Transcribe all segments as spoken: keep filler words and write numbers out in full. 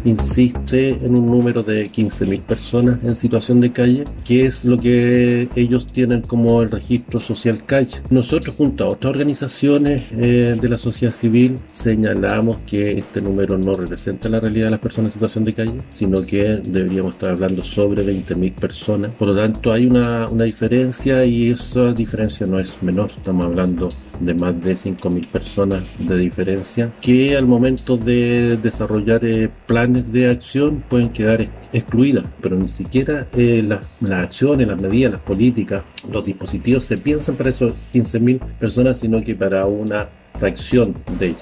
insiste en un número de quince mil personas en situación de calle, que es lo que ellos tienen como el registro social calle. Nosotros, junto a otras organizaciones eh, de la sociedad civil, señalamos que este número no representa la realidad de las personas en situación de calle, sino que deberíamos estar hablando sobre veinte mil personas. Por lo tanto, hay una, una diferencia, y esa diferencia no es menor. Estamos hablando de más de cinco mil personas de diferencia, que al momento de desarrollar eh, planes de acción pueden quedar ex excluidas, pero ni siquiera eh, las, las acciones, las medidas, las políticas, los dispositivos se piensan para esos quince mil personas, sino que para una fracción de ellas.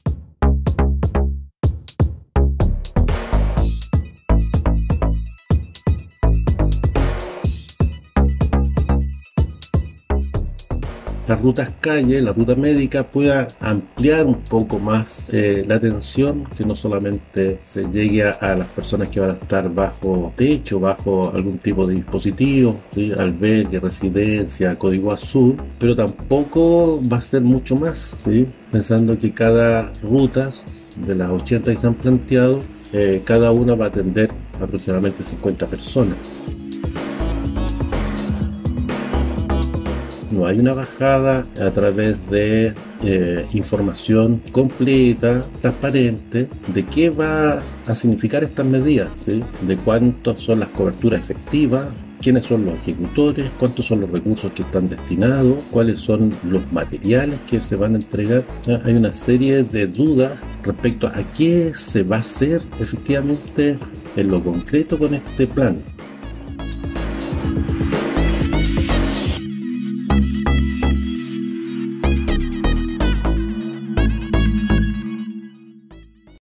Las rutas calle, la ruta médica, pueda ampliar un poco más eh, la atención, que no solamente se llegue a, a las personas que van a estar bajo techo, bajo algún tipo de dispositivo, ¿sí? Albergue, residencia, código azul, pero tampoco va a ser mucho más, ¿sí? Pensando que cada ruta de las ochenta que se han planteado, eh, cada una va a atender aproximadamente cincuenta personas. No hay una bajada a través de eh, información completa, transparente, de qué va a significar estas medidas, ¿sí? De cuántas son las coberturas efectivas, quiénes son los ejecutores, cuántos son los recursos que están destinados, cuáles son los materiales que se van a entregar. O sea, hay una serie de dudas respecto a qué se va a hacer efectivamente en lo concreto con este plan.